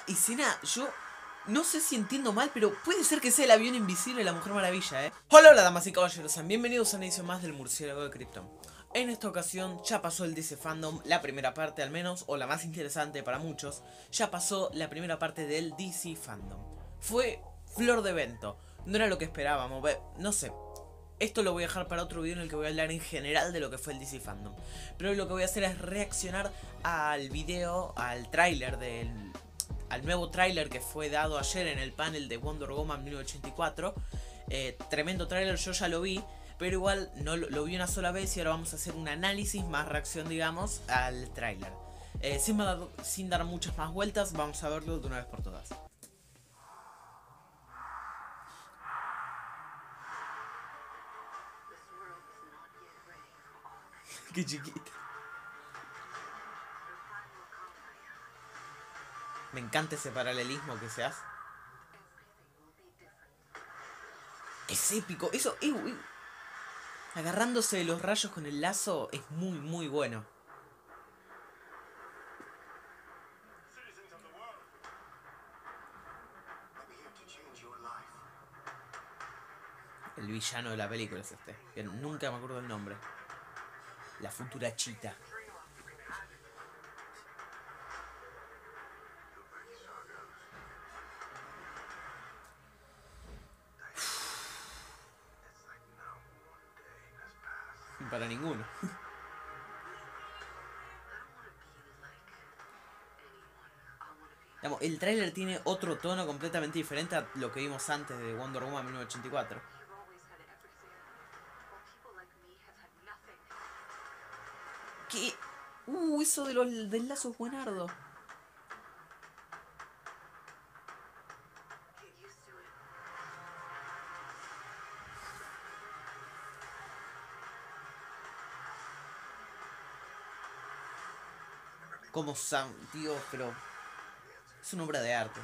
escena, yo no sé si entiendo mal, pero puede ser que sea el avión invisible de la Mujer Maravilla, ¿eh? Hola, hola, damas y caballeros, sean bienvenidos a una edición más del Murciélago de Krypton. En esta ocasión ya pasó el DC Fandom, la primera parte al menos, o la más interesante para muchos. Ya pasó la primera parte del DC Fandom. Fue flor de evento, no era lo que esperábamos, no sé. Esto lo voy a dejar para otro video en el que voy a hablar en general de lo que fue el DC Fandom. Pero lo que voy a hacer es reaccionar al video, al tráiler al nuevo tráiler que fue dado ayer en el panel de Wonder Woman 1984. Tremendo tráiler, yo ya lo vi, pero igual no lo vi una sola vez y ahora vamos a hacer un análisis más reacción, digamos, al tráiler. Sin dar muchas más vueltas, vamos a verlo de una vez por todas. Qué chiquita. Me encanta ese paralelismo que se hace. Es épico. Eso, agarrándose de los rayos con el lazo es muy, muy bueno. El villano de la película es este, que nunca me acuerdo el nombre. La futura Cheetah. Para ninguno. El tráiler tiene otro tono completamente diferente a lo que vimos antes de Wonder Woman 1984. ¿Qué? Eso del lazo es buenardo. Como Sam, tío, pero es una obra de arte.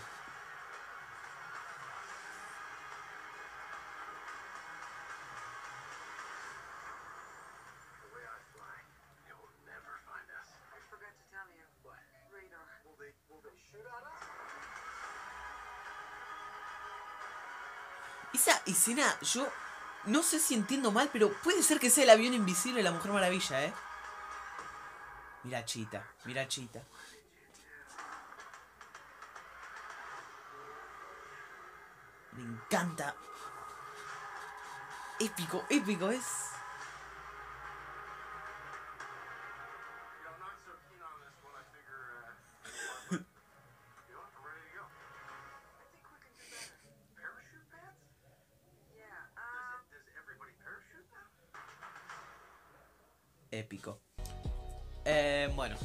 Esa escena, yo no sé si entiendo mal, pero puede ser que sea el avión invisible de la Mujer Maravilla, ¿eh? Mira Cheetah, mira Cheetah. Me encanta. Épico, épico es. Épico. Bueno.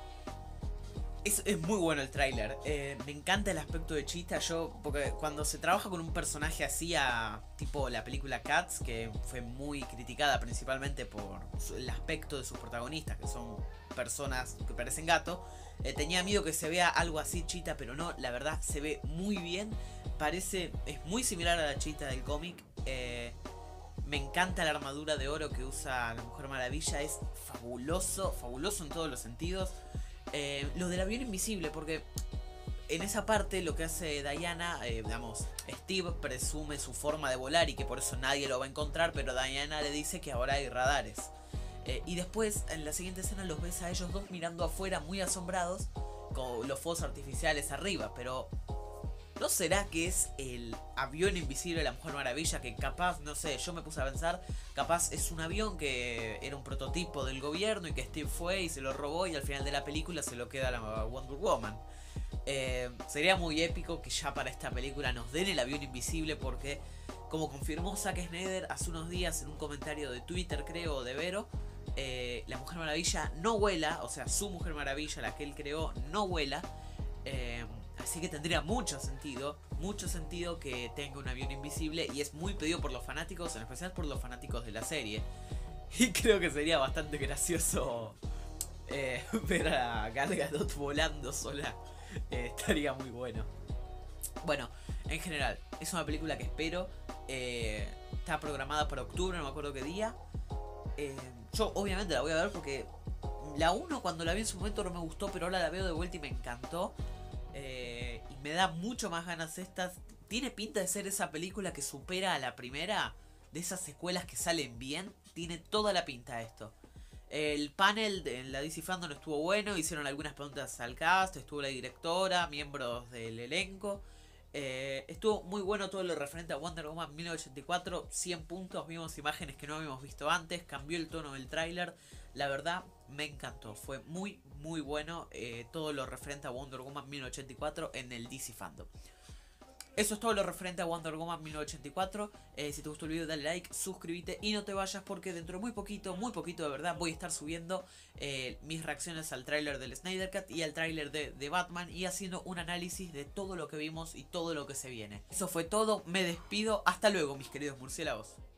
Es muy bueno el tráiler. Me encanta el aspecto de Cheetah. Porque cuando se trabaja con un personaje así, tipo la película Cats, que fue muy criticada principalmente por el aspecto de sus protagonistas, que son personas que parecen gatos, tenía miedo que se vea algo así Cheetah, pero no, la verdad se ve muy bien. Es muy similar a la Cheetah del cómic. Me encanta la armadura de oro que usa la Mujer Maravilla. Es fabuloso, fabuloso en todos los sentidos. Lo del avión invisible, porque en esa parte lo que hace Diana, Steve presume su forma de volar y que por eso nadie lo va a encontrar, pero Diana le dice que ahora hay radares. Y después, en la siguiente escena, los ves a ellos dos mirando afuera muy asombrados con los fuegos artificiales arriba, pero ¿no será que es el avión invisible de la Mujer Maravilla? Que capaz, no sé, yo me puse a pensar, capaz es un avión que era un prototipo del gobierno y que Steve fue y se lo robó y al final de la película se lo queda a la Wonder Woman. Sería muy épico que ya para esta película nos den el avión invisible, porque como confirmó Zack Snyder hace unos días en un comentario de Twitter, creo, de Vero, la Mujer Maravilla no vuela, o sea, su Mujer Maravilla, la que él creó, no vuela. Así que tendría mucho sentido que tenga un avión invisible, y es muy pedido por los fanáticos, en especial por los fanáticos de la serie. Y creo que sería bastante gracioso ver a Gal Gadot volando sola. Estaría muy bueno. Bueno, en general, es una película que espero. Está programada para octubre, no me acuerdo qué día. Yo obviamente la voy a ver porque la 1 cuando la vi en su momento no me gustó, pero ahora la veo de vuelta y me encantó. Y Me da mucho más ganas esta. Tiene pinta de ser esa película que supera a la primera. De esas secuelas que salen bien. Tiene toda la pinta esto. El panel en la DC Fandom estuvo bueno. Hicieron algunas preguntas al cast. Estuvo la directora, miembros del elenco. Estuvo muy bueno todo lo referente a Wonder Woman 1984. 100 puntos, vimos imágenes que no habíamos visto antes. Cambió el tono del tráiler. La verdad, me encantó. Fue muy, muy bueno todo lo referente a Wonder Woman 1984 en el DC Fandom. Eso es todo lo referente a Wonder Woman 1984. Si te gustó el video, dale like, suscríbete y no te vayas porque dentro de muy poquito de verdad, voy a estar subiendo mis reacciones al tráiler del Snyder Cut y al tráiler de Batman y haciendo un análisis de todo lo que vimos y todo lo que se viene. Eso fue todo, me despido, hasta luego mis queridos murciélagos.